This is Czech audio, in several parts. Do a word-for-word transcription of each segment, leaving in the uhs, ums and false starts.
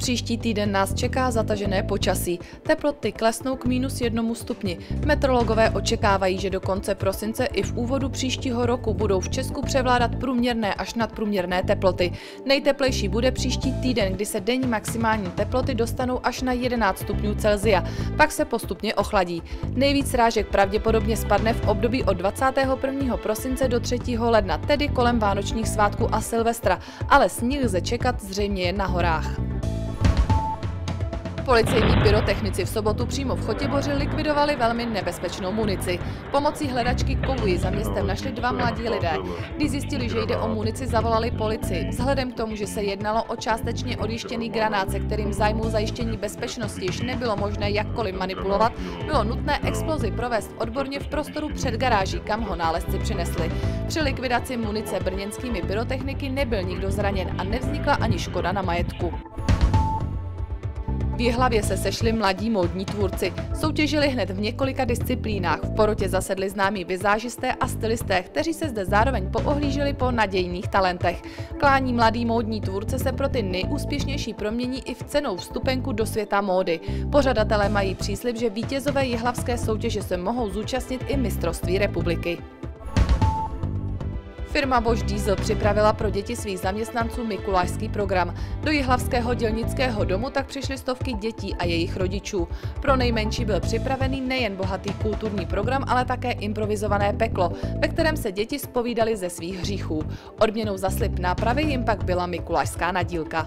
Příští týden nás čeká zatažené počasí. Teploty klesnou k minus jednomu stupni. Meteorologové očekávají, že do konce prosince i v úvodu příštího roku budou v Česku převládat průměrné až nadprůměrné teploty. Nejteplejší bude příští týden, kdy se denní maximální teploty dostanou až na jedenáct stupňů Celsia. Pak se postupně ochladí. Nejvíc srážek pravděpodobně spadne v období od dvacátého prvního prosince do třetího ledna, tedy kolem vánočních svátků a Silvestra, ale sníh lze čekat zřejmě jen na horách. Policejní pyrotechnici v sobotu přímo v Chotěboři likvidovali velmi nebezpečnou munici. Pomocí hledačky kovuji za městem našli dva mladí lidé. Když zjistili, že jde o munici, zavolali policii. Vzhledem k tomu, že se jednalo o částečně odjištěný granát, se kterým zájmu zajištění bezpečnosti již nebylo možné jakkoliv manipulovat, bylo nutné explozi provést odborně v prostoru před garáží, kam ho nálezci přinesli. Při likvidaci munice brněnskými pyrotechniky nebyl nikdo zraněn a nevznikla ani škoda na majetku. V Jihlavě se sešli mladí módní tvůrci. Soutěžili hned v několika disciplínách. V porotě zasedli známí vizážisté a stylisté, kteří se zde zároveň poohlíželi po nadějných talentech. Klání mladí módní tvůrce se pro ty nejúspěšnější promění i v cenou vstupenku do světa módy. Pořadatelé mají příslib, že vítězové jihlavské soutěže se mohou zúčastnit i mistrovství republiky. Firma Bosch Diesel připravila pro děti svých zaměstnanců mikulášský program. Do jihlavského dělnického domu tak přišly stovky dětí a jejich rodičů. Pro nejmenší byl připravený nejen bohatý kulturní program, ale také improvizované peklo, ve kterém se děti zpovídaly ze svých hříchů. Odměnou za slib nápravy jim pak byla mikulášská nadílka.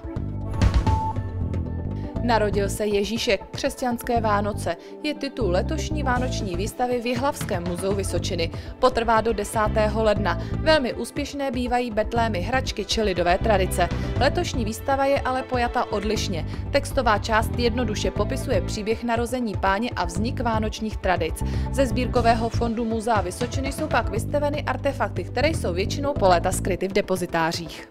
Narodil se Ježíšek, křesťanské Vánoce je titul letošní vánoční výstavy v Jihlavském muzeu Vysočiny. Potrvá do desátého ledna. Velmi úspěšné bývají betlémy, hračky či lidové tradice. Letošní výstava je ale pojata odlišně. Textová část jednoduše popisuje příběh narození Páně a vznik vánočních tradic. Ze sbírkového fondu Muzea Vysočiny jsou pak vystaveny artefakty, které jsou většinou po léta skryty v depozitářích.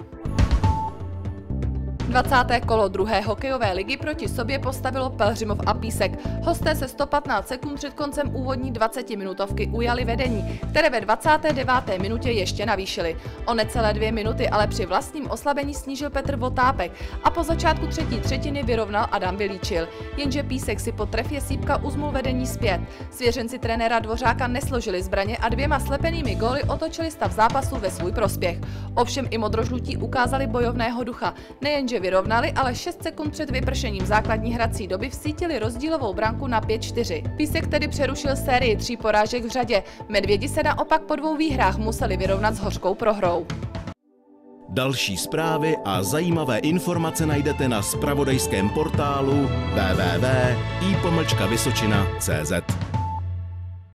dvacáté kolo druhé hokejové ligy proti sobě postavilo Pelhřimov a Písek. Hosté se sto patnáct sekund před koncem úvodní dvacetiminutovky ujali vedení, které ve dvacáté deváté minutě ještě navýšili. O necelé dvě minuty ale při vlastním oslabení snížil Petr Votápek a po začátku třetí třetiny vyrovnal Adam Vylíčil. Jenže Písek si po trefě Sýpka uzmul vedení zpět. Svěřenci trenéra Dvořáka nesložili zbraně a dvěma slepenými góly otočili stav zápasu ve svůj prospěch. Ovšem i modrožlutí ukázali bojovného ducha. Nejenže vyrovnali, ale šest sekund před vypršením základní hrací doby vsítili rozdílovou branku na pět čtyři. Písek tedy přerušil sérii tří porážek v řadě. Medvědi se naopak po dvou výhrách museli vyrovnat s hořkou prohrou. Další zprávy a zajímavé informace najdete na zpravodajském portálu w w w tečka i pomlčka vysočina tečka cé zet.